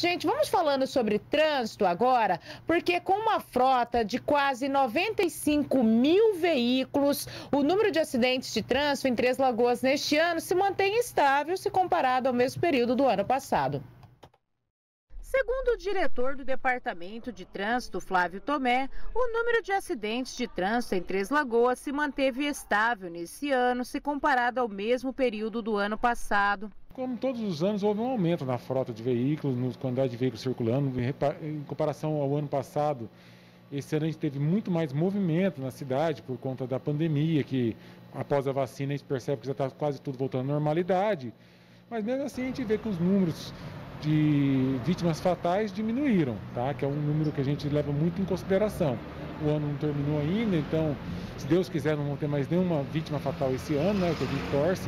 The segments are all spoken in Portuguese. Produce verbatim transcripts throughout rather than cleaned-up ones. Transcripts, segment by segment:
Gente, vamos falando sobre trânsito agora, porque com uma frota de quase noventa e cinco mil veículos, o número de acidentes de trânsito em Três Lagoas neste ano se mantém estável se comparado ao mesmo período do ano passado. Segundo o diretor do Departamento de Trânsito, Flávio Tomé, o número de acidentes de trânsito em Três Lagoas se manteve estável nesse ano se comparado ao mesmo período do ano passado. Como todos os anos, houve um aumento na frota de veículos, na quantidade de veículos circulando. Em comparação ao ano passado, esse ano a gente teve muito mais movimento na cidade por conta da pandemia, que após a vacina a gente percebe que já está quase tudo voltando à normalidade. Mas mesmo assim a gente vê que os números de vítimas fatais diminuíram, tá? Que é um número que a gente leva muito em consideração. O ano não terminou ainda, então, se Deus quiser, não vão ter mais nenhuma vítima fatal esse ano, né? Que a gente torce.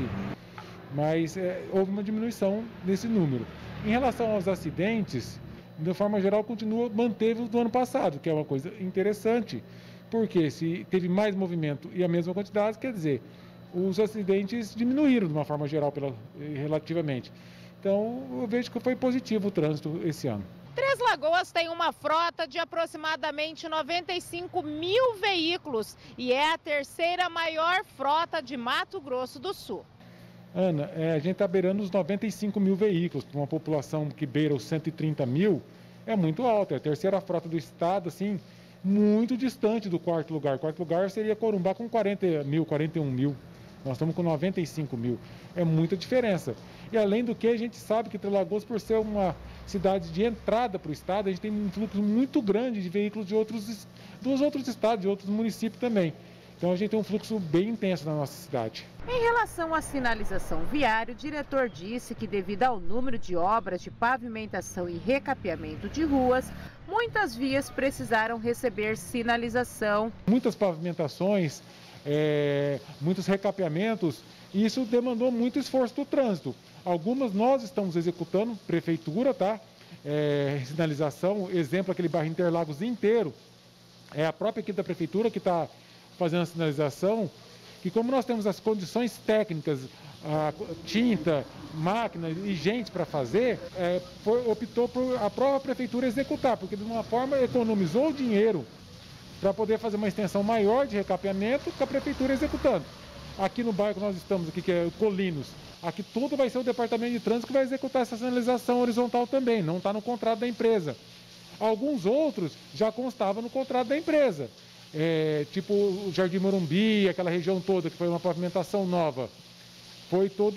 Mas é, houve uma diminuição nesse número. Em relação aos acidentes, de forma geral, continua, manteve o do ano passado, que é uma coisa interessante, porque se teve mais movimento e a mesma quantidade, quer dizer, os acidentes diminuíram de uma forma geral, pela, relativamente. Então, eu vejo que foi positivo o trânsito esse ano. Três Lagoas tem uma frota de aproximadamente noventa e cinco mil veículos e é a terceira maior frota de Mato Grosso do Sul. Ana, é, a gente está beirando os noventa e cinco mil veículos, para uma população que beira os cento e trinta mil, é muito alta. É a terceira frota do estado, assim, muito distante do quarto lugar. O quarto lugar seria Corumbá com quarenta mil, quarenta e um mil. Nós estamos com noventa e cinco mil. É muita diferença. E além do que, a gente sabe que Três Lagoas, por ser uma cidade de entrada para o estado, a gente tem um fluxo muito grande de veículos de outros, dos outros estados, de outros municípios também. Então a gente tem um fluxo bem intenso na nossa cidade. Em relação à sinalização viária, o diretor disse que devido ao número de obras de pavimentação e recapeamento de ruas, muitas vias precisaram receber sinalização. Muitas pavimentações, é, muitos recapeamentos, e isso demandou muito esforço do trânsito. Algumas nós estamos executando, prefeitura, tá? É, sinalização, exemplo, aquele bairro Interlagos inteiro, é a própria equipe da prefeitura que está fazendo a sinalização, que como nós temos as condições técnicas, a tinta, máquina e gente para fazer, é, foi, optou por a própria prefeitura executar, porque de uma forma economizou dinheiro para poder fazer uma extensão maior de recapeamento com a prefeitura executando. Aqui no bairro que nós estamos, aqui, que é Colinos, aqui tudo vai ser o departamento de trânsito que vai executar essa sinalização horizontal também, não está no contrato da empresa. Alguns outros já constavam no contrato da empresa. É, tipo o Jardim Morumbi, aquela região toda que foi uma pavimentação nova, foi todo,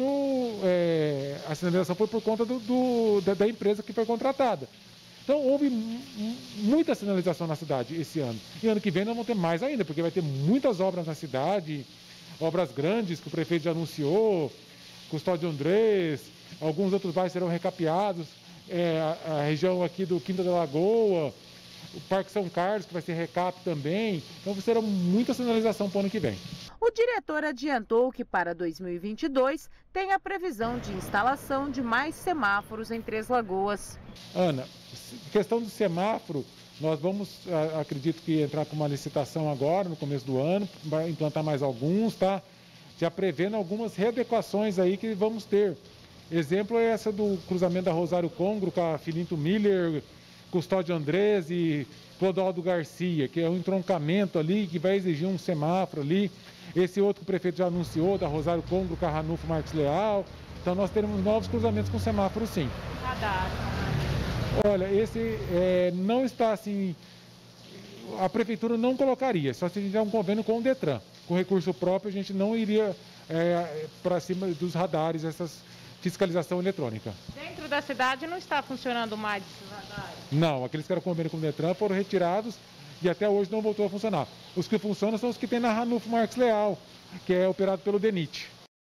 é, a sinalização foi por conta do, do, da, da empresa que foi contratada. Então houve muita sinalização na cidade esse ano. E ano que vem nós vamos ter mais ainda, porque vai ter muitas obras na cidade, obras grandes que o prefeito já anunciou, Custódio Andrés, alguns outros bairros serão recapeados, é, a, a região aqui do Quinta da Lagoa, o Parque São Carlos, que vai ser recap também. Então será muita sinalização para o ano que vem. O diretor adiantou que para dois mil e vinte e dois tem a previsão de instalação de mais semáforos em Três Lagoas. Ana, questão do semáforo, nós vamos, acredito que entrar com uma licitação agora, no começo do ano, vai implantar mais alguns, tá? Já prevendo algumas readequações aí que vamos ter. Exemplo é essa do cruzamento da Rosário Congro com a Filinto Miller, Custódio Andrés e Clodoaldo Garcia, que é um entroncamento ali que vai exigir um semáforo ali. Esse outro que o prefeito já anunciou, da Rosário Congro com a Ranulfo Marques Leal. Então nós teremos novos cruzamentos com semáforo, sim. Radar. Olha, esse é, não está assim, a prefeitura não colocaria, só se tiver um convênio com o Detran. Com recurso próprio a gente não iria é, para cima dos radares, essas fiscalização eletrônica. Dentro da cidade não está funcionando mais esses radares? Não, aqueles que eram convênio com o Detran foram retirados e até hoje não voltou a funcionar. Os que funcionam são os que tem na Ranulfo Marques Leal, que é operado pelo DENIT.